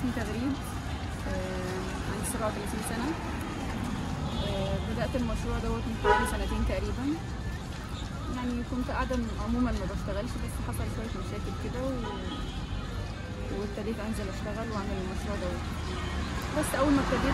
اسمي تغريد، عندي 37 سنة. بدأت المشروع دوت من حوالي سنتين تقريبا. يعني كنت قاعدة عموما ما بشتغلش، بس حصل شوية مشاكل كده وابتديت أنزل أشتغل وأعمل المشروع دوت. بس أول ما ابتديت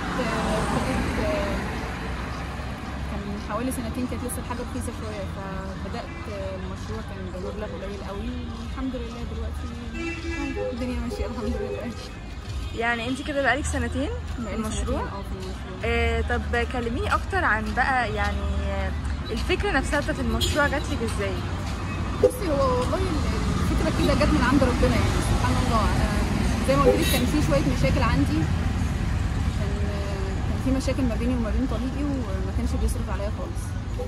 كان من حوالي سنتين، كانت لسه الحاجة رخيصة شوية، فبدأت المشروع كان بمبلغ قليل قوي، والحمد لله دلوقتي الدنيا ماشية الحمد لله. يعني انت كده بقالك سنتين في المشروع؟ في المشروع. طب كلميني اكتر عن بقى يعني الفكرة نفسها بتاعت المشروع جات لك ازاي؟ بصي، هو والله الفكرة كده جت من عند ربنا، يعني سبحان الله. أنا زي ما قلت لك كان في شوية مشاكل عندي، كان في مشاكل ما بيني وما بين طليقي، وما كانش بيصرف عليا خالص.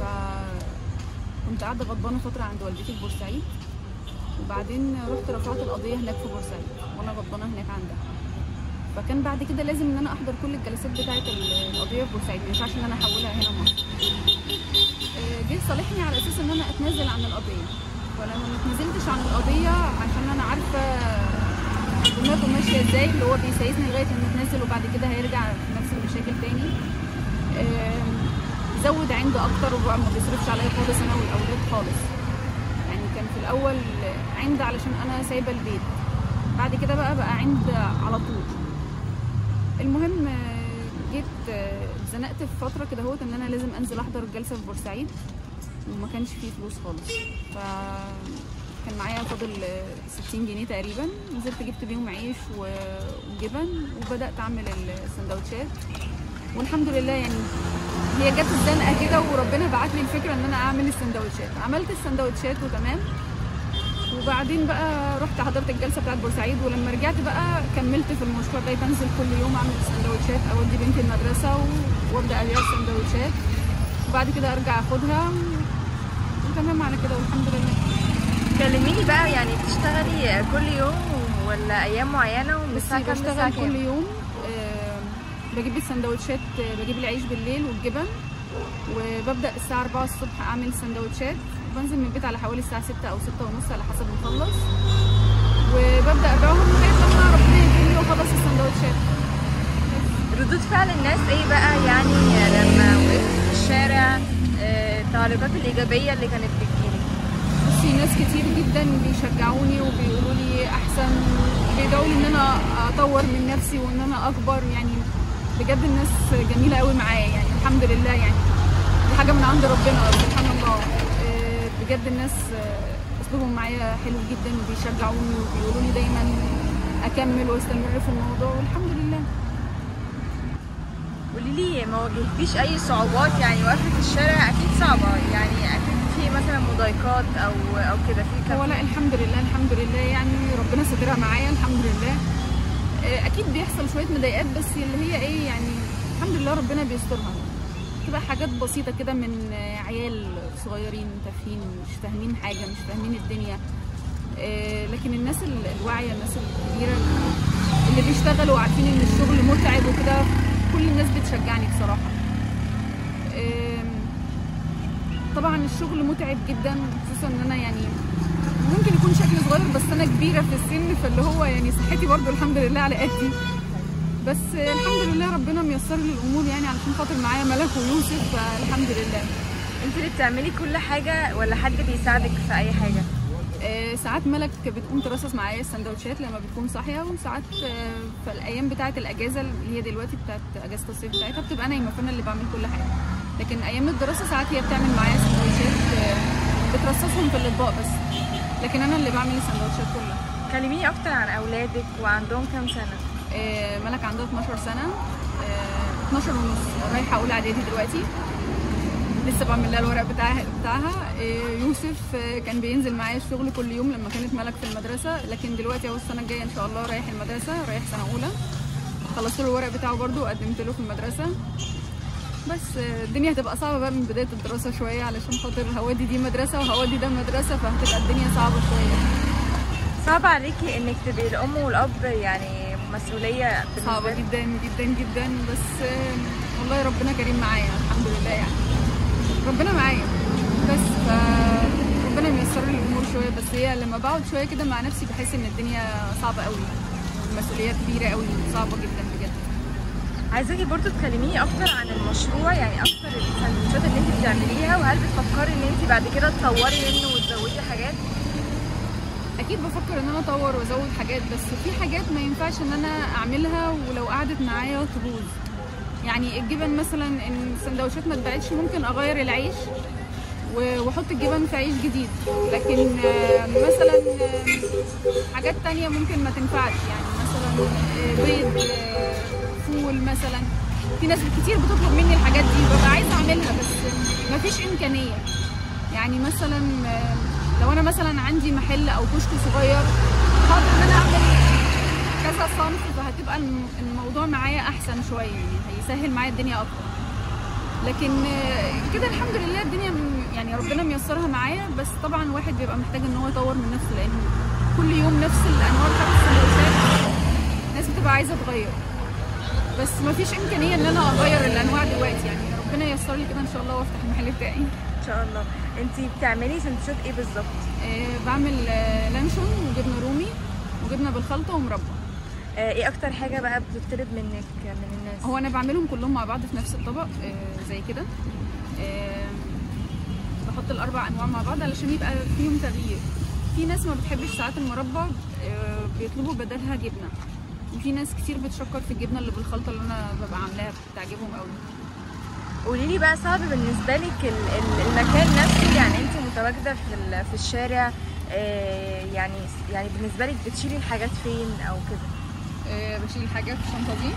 فكنت قاعدة غضبانة فترة عند والدتي في بورسعيد، وبعدين رحت رفعت القضية هناك في بورسعيد وانا غضبانة هناك عندها. فكان بعد كده لازم ان انا احضر كل الجلسات بتاعه القضيه في بورسعيد، ما ينفعش ان انا احولها هنا مصر. جه صالحني على اساس ان انا اتنازل عن القضيه، ولما ما اتنازلتش عن القضيه عشان انا عارفه دماغه ماشيه ازاي، اللي هو بيسايسني لغايه ان اتنازل وبعد كده هيرجع نفس المشاكل تاني. زود عند اكتر وبقى ما بيصرفش عليا خالص انا والاولاد خالص. يعني كان في الاول عند علشان انا سايبه البيت، بعد كده بقى عند على طول. المهم جيت اتزنقت في فتره كده اهوت ان انا لازم انزل احضر الجلسه في بورسعيد، وما كانش فيه فلوس خالص. فكان معايا فاضل 60 جنيه تقريبا، نزلت جبت بيهم عيش وجبن وبدات اعمل السندوتشات، والحمد لله يعني هي جت الزنقه كده وربنا بعت لي الفكره ان انا اعمل السندوتشات. عملت السندوتشات وتمام، وبعدين بقى رحت حضرت الجلسه بتاعت بورسعيد، ولما رجعت بقى كملت في المشروع. بقيت انزل كل يوم اعمل سندوتشات، اودي بنتي المدرسه وابدا ابيع السندوتشات، وبعد كده ارجع اخدها، وتمام على كده والحمد لله. كلميني بقى، يعني بتشتغلي كل يوم ولا ايام معينه ومن الساعه كام للساعه كام؟ كل يوم. بجيب السندوتشات، بجيب العيش بالليل والجبن، وببدا الساعه 4 الصبح اعمل سندوتشات، بنزل من البيت على حوالي الساعه 6 او 6 ونص على حسب ما اخلص، وببدا ابيعهم لغايه لما ربنا يكرمني واخلص السندوتشات. ردود فعل الناس ايه بقى يعني لما وقفت في الشارع؟ التعليقات الايجابيه اللي كانت بتجيلي؟ بصي، ناس كتير جدا بيشجعوني وبيقولوا لي احسن، بيدعوا لي ان انا اطور من نفسي وان انا اكبر. يعني بجد الناس جميله قوي معايا، يعني الحمد لله. يعني دي حاجه من عند ربنا سبحان الله. بجد الناس اسلوبهم معايا حلو جدا، وبيشجعوني وبيقولوا لي دايما اكمل واستمر في الموضوع، والحمد لله. قولي لي، ما واجهتيش اي صعوبات؟ يعني وقفة الشارع اكيد صعبه، يعني اكيد في مثلا مضايقات او كده في هو لا، الحمد لله الحمد لله، يعني ربنا سترها معايا الحمد لله. اكيد بيحصل شويه مضايقات، بس اللي هي ايه يعني الحمد لله ربنا بيسترها. تبقى حاجات بسيطه كده من عيال صغيرين تافهين مش فاهمين حاجه، مش فاهمين الدنيا. لكن الناس الواعيه، الناس الكبيره اللي بيشتغلوا وعارفين ان الشغل متعب وكده، كل الناس بتشجعني بصراحه. طبعا الشغل متعب جدا، خصوصا ان انا يعني ممكن يكون شكلي صغير، بس انا كبيره في السن، فاللي هو يعني صحتي برضو الحمد لله على قدي. بس الحمد لله ربنا ميسر لي الامور، يعني علشان خاطر معايا ملك ويوسف، فالحمد لله. انت اللي بتعملي كل حاجه ولا حد بيساعدك في اي حاجه؟ ساعات ملك بتقوم ترصص معايا السندوتشات لما بتكون صاحيه، وساعات في الايام بتاعه الاجازه اللي هي دلوقتي بتاعه اجازه الصيف بتاعتها بتبقى نايمه، فانا اللي بعمل كل حاجه. لكن ايام الدراسه ساعات هي بتعمل معايا سندوتشات، بترصصهم في الاطباق بس، لكن انا اللي بعمل السندوتشات كلها. كلميني اكتر عن اولادك، وعندهم كام سنه؟ ملك عندها 12 سنه، 12 ونص، رايحه اولى اعدادي دلوقتي، لسه بعمل لها الورق بتاعها. يوسف كان بينزل معايا الشغل كل يوم لما كانت ملك في المدرسه، لكن دلوقتي اهو السنه الجايه ان شاء الله رايح المدرسه، رايح سنه اولى. خلصت له الورق بتاعه برده وقدمت له في المدرسه. بس الدنيا هتبقى صعبه بقى من بدايه الدراسه شويه، علشان خاطر هودي دي مدرسه وهودي ده مدرسه، فهتبقى الدنيا صعبه شويه. صعب عليكي انك تبقي الام والاب، يعني مسؤوليه صعبه جدا جدا جدا، بس والله ربنا كريم معايا الحمد لله. يعني ربنا معايا، بس فربنا ميسر لي الامور شويه. بس هي لما بقعد شويه كده مع نفسي بحس ان الدنيا صعبه قوي، المسؤوليه كبيره قوي، صعبه جدا بجد. عايزاكي برضو تكلميني اكتر عن المشروع، يعني اكتر السندوتشات اللي انت بتعمليها، وهل بتفكري ان انت بعد كده تطوري منه وتزودي حاجات؟ اكيد بفكر ان انا اطور وازود حاجات، بس في حاجات ما ينفعش ان انا اعملها ولو قعدت معايا تبوظ. يعني الجبن مثلا، ان السندوتشات ما اتباعتش ممكن اغير العيش واحط الجبن في عيش جديد، لكن مثلا حاجات تانية ممكن ما تنفعش. يعني مثلا بيض، فول مثلا، في ناس كتير بتطلب مني الحاجات دي، ببقى عايزه اعملها بس مفيش امكانيه. يعني مثلا لو انا مثلا عندي محل او كشك صغير هقدر ان انا اعمل كذا صنف، فهتبقى الموضوع معايا احسن شويه، يعني هيسهل معايا الدنيا اكتر. لكن كده الحمد لله الدنيا يعني ربنا ميسرها معايا، بس طبعا الواحد بيبقى محتاج ان هو يطور من نفسه، لان كل يوم نفس الانواع بتاعت السندوتشات الناس بتبقى عايزه تغير، بس مفيش امكانيه ان انا اغير الانواع دلوقتي. يعني ربنا ييسر لي كده ان شاء الله وافتح المحل بتاعي ان شاء الله. انت بتعملي سندوتشات ايه بالظبط؟ بعمل لانشون وجبنه رومي وجبنه بالخلطه ومربى. ايه اكتر حاجه بقى بتطلب منك من الناس؟ هو انا بعملهم كلهم مع بعض في نفس الطبق زي كده، بحط الاربع انواع مع بعض علشان يبقى فيهم تغيير. في ناس ما بتحبش ساعات المربى بيطلبوا بدلها جبنه، وفي ناس كتير بتشكر في الجبنه اللي بالخلطه اللي انا ببقى عاملاها، بتعجبهم قوي. قولي لي بقى، صعب بالنسبه لك المكان نفسه؟ يعني انت متواجده في الشارع، يعني بالنسبه لك بتشيلي الحاجات فين او كده؟ بشيل الحاجات في الشنطه دي،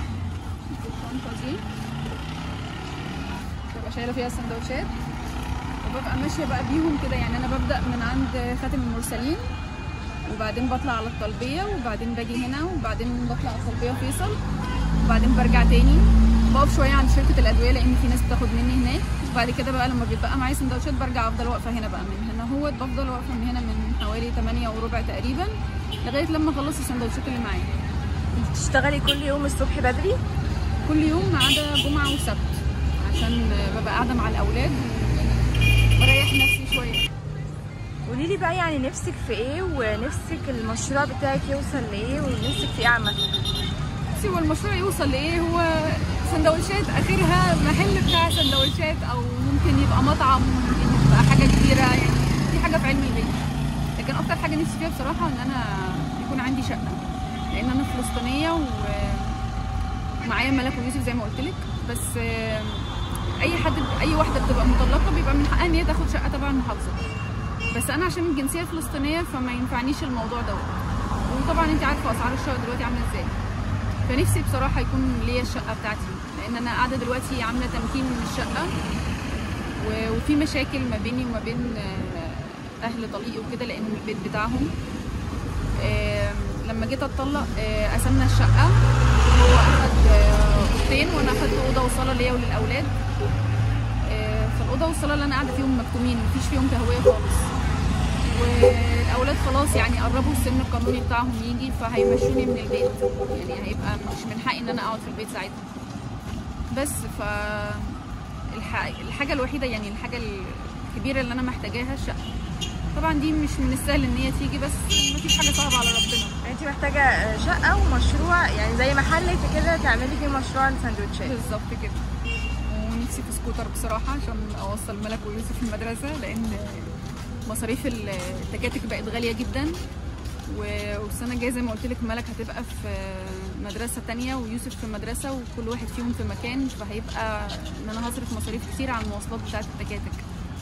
ببقى شايله فيها السندوتشات وببقى ماشيه بقى بيهم كده. يعني انا ببدا من عند خاتم المرسلين، وبعدين بطلع على الطلبيه، وبعدين باجي هنا، وبعدين بطلع على الطلبيه فيصل، وبعدين برجع تاني بقف شويه عند شركه الادويه لان في ناس بتاخد مني هناك. وبعد كده بقى لما بيبقى معايا سندوتشات برجع افضل واقفه هنا بقى. من هنا هو بفضل واقفه من هنا من حوالي 8:15 تقريبا لغايه لما اخلص السندوتشات اللي معايا. بتشتغلي كل يوم الصبح بدري؟ كل يوم ما عدا جمعه وسبت، عشان ببقى قاعده مع الاولاد وبريح نفسي شويه. قولي لي بقى، يعني نفسك في ايه، ونفسك المشروع بتاعك يوصل لايه، ونفسك في ايه عامه؟ بصي، هو المشروع يوصل لايه؟ هو سندوتشات اخرها محل بتاع سندوتشات، او ممكن يبقى مطعم، ممكن يبقى حاجه كبيره، يعني دي حاجه في علم البيت. لكن اكتر حاجه نفسي فيها بصراحه ان انا يكون عندي شقه، لان انا فلسطينيه ومعايا ملك ويوسف زي ما قلت لك. بس اي واحده بتبقى مطلقه بيبقى من حقها ان هي تاخد شقه تبع المحافظه، بس انا عشان الجنسيه الفلسطينيه فما ينفعنيش الموضوع دوت. وطبعا انت عارفه اسعار الشقق دلوقتي عامله ازاي، فنفسي بصراحه يكون ليا الشقه بتاعتي، لان انا قاعده دلوقتي عامله تمكين من الشقه، وفي مشاكل ما بيني وما بين اهل طليقي وكده، لان البيت بتاعهم لما جيت اتطلق قسمنا الشقه، هو اخد اوضتين وانا اخدت اوضه وصاله ليا وللاولاد. فالاوضه والصاله اللي انا قاعده فيهم مكتومين، مفيش فيهم تهويه خالص، والاولاد خلاص يعني قربوا السن القانوني بتاعهم يجي، فهيمشوني من البيت، يعني هيبقى مش من حقي ان انا اقعد في البيت ساعتها. بس الحاجه الوحيده، يعني الحاجه الكبيره اللي انا محتاجاها الشقه. طبعا دي مش من السهل ان هي تيجي، بس مفيش حاجه صعبه على ربنا. انت محتاجه شقه ومشروع، يعني زي محل كده تعملي فيه مشروع الساندوتشات. بالظبط كده. ونفسي في سكوتر بصراحه عشان اوصل ملك ويوسف المدرسه، لان مصاريف التكاتك بقت غاليه جدا، والسنه الجايه زي ما قلت لك ملك هتبقى في مدرسه تانية ويوسف في مدرسه، وكل واحد فيهم في مكان، فهيبقى ان انا هصرف مصاريف كتير على المواصلات بتاعه التكاتك.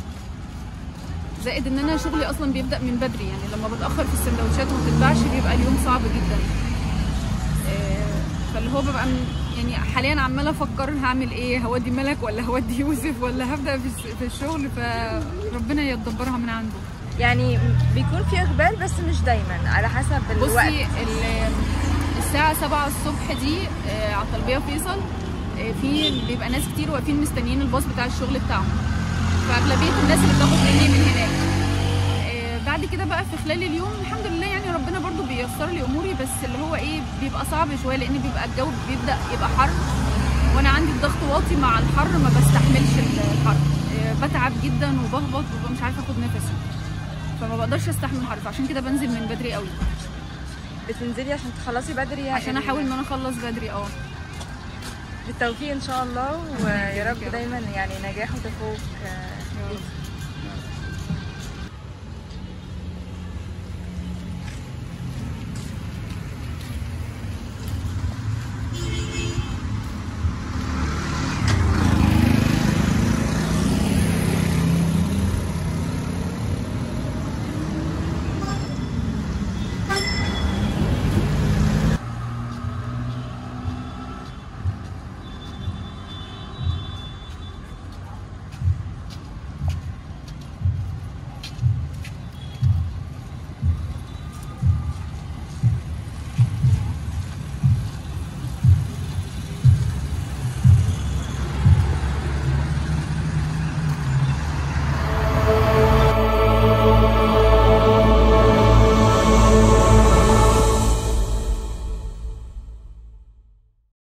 زائد ان انا شغلي اصلا بيبدا من بدري، يعني لما بتاخر في السندوتشات وما بتتباعش بيبقى اليوم صعب جدا. فاللي هو ببقى يعني حاليا عماله افكر هعمل ايه، هودي ملك ولا هودي يوسف ولا هبدا في الشغل، فربنا يتدبرها من عنده. يعني بيكون في اقبال بس مش دايما، على حسب الوقت. بصي، الساعه 7 الصبح دي على الطلبيه فيصل في بيبقى ناس كتير واقفين مستنيين الباص بتاع الشغل بتاعهم، فاغلبيه الناس اللي بتاخد مني من هناك. بعد كده بقى في خلال اليوم الحمد لله يعني ربنا برضو بييسر لي اموري، بس اللي هو ايه بيبقى صعب شويه، لان بيبقى الجو بيبدا يبقى حر، وانا عندي الضغط واطي مع الحر، ما بستحملش الحر، بتعب جدا وبهبط ومش عارفه اخد نفسي، فما بقدرش استحمل الحر، فعشان كده بنزل من بدري قوي. بتنزلي عشان تخلصي بدري يعني عشان احاول ان انا اخلص بدري. بالتوفيق ان شاء الله، ويا يا رب رب. دايما يعني نجاح وتفوق ليكي.